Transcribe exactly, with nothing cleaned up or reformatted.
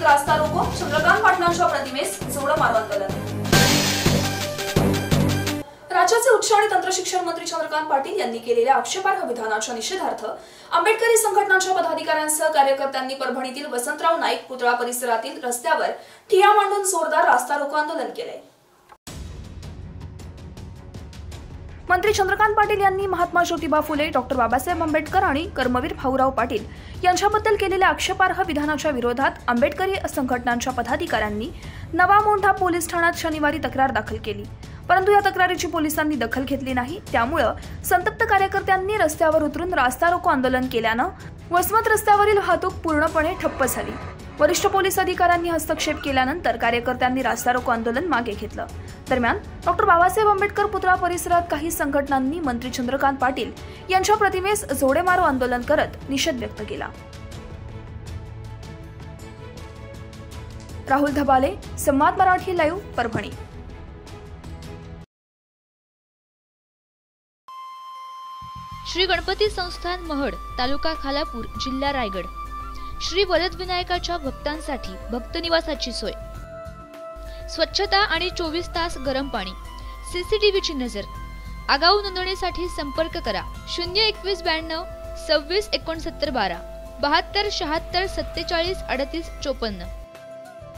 रास्ता रोको, चंद्रकांत पाटलांच्या प्रतिमेस जोडमारो आंदोलन। राज्याचे उच्च आणि तंत्रशिक्षण मंत्री चंद्रकांत पाटील यांनी केलेल्या आक्षेपार्ह विधानाच्या निषेधार्थ आंबेडकरी संघटनांच्या पदाधिकाऱ्यांसह कार्यकर्त्यांनी परभणीतील वसंतराव नाईक पुतळा परिसरातील रस्त्यावर ठिय्या मांडून जोरदार रास्ता रोको आंदोलन केले। मंत्री चंद्रकांत पाटील यांनी महात्मा ज्योतिबा फुले, डॉक्टर बाबासाहेब आंबेडकर आणि कर्मवीर भाऊराव पाटील यांच्याबद्दल केलेल्या आक्षेपार्ह विधानाच्या विरोधात आंबेडकरी संघटनांच्या पदाधिकाऱ्यांनी नवा मोंढा पोलीस ठाण्यात शनिवारी तक्रार दाखल केली, परंतु या तक्रारीची पोलिसांनी दखल घेतली नाही। त्यामुळे संतप्त कार्यकर्त्यांनी रस्त्यावर उतरून रास्ता रोको आंदोलन केल्यानं वसमत रस्त्यावरील वाहतूक पूर्णपणे ठप्प झाली। वरिष्ठ पोलीस अधिकाऱ्यांनी हस्तक्षेप केल्यानंतर कार्यकर्त्यांनी रास्ता रोको आंदोलन मागे घेतलं। दरम्यान डॉक्टर बाबासाहेब आंबेडकर पुतळा परिसरात काही संघटनांनी मंत्री चंद्रकांत पाटील यांच्या प्रतिमेस जोडेमारो आंदोलन करत निषेध व्यक्त केला। राहुल धबाले, संवाद मराठी लाईव्ह, परभणी। श्री गणपती संस्थान महड, तालुका खालापूर, जिल्हा रायगड। श्री वरदविनायकाच्या भक्तांसाठी भक्त निवासाची सोय, स्वच्छता आणि चोवीस तास गरम पाणी, सीसीटीव्हीची नजर। आगाऊ नोंदणीसाठी संपर्क करा शून्य एकवीस ब्याण्णव सव्वीस एकोणसत्तर बारा बहात्तर शहात्तर सत्तेचाळीस अडतीस चोपन्न।